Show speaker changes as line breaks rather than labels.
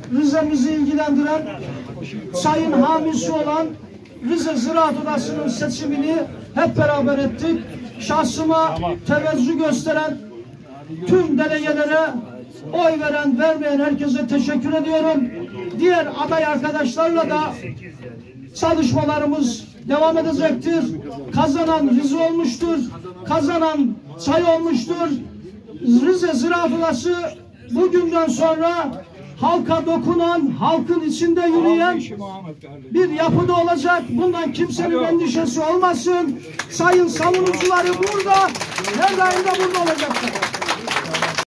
Rize'mizi ilgilendiren, Sayın hamisi olan Rize Ziraat Odası'nın seçimini hep beraber ettik. Şahsıma tevezzü gösteren tüm delegelere, oy veren, vermeyen herkese teşekkür ediyorum. Diğer aday arkadaşlarla da çalışmalarımız devam edecektir. Kazanan Rize olmuştur. Kazanan Çay olmuştur. Rize Ziraat Odası bugünden sonra halka dokunan, halkın içinde yürüyen bir yapıda olacak. Bundan kimsenin endişesi olmasın. Sayın savunucuları burada, her daim de burada olacaklar.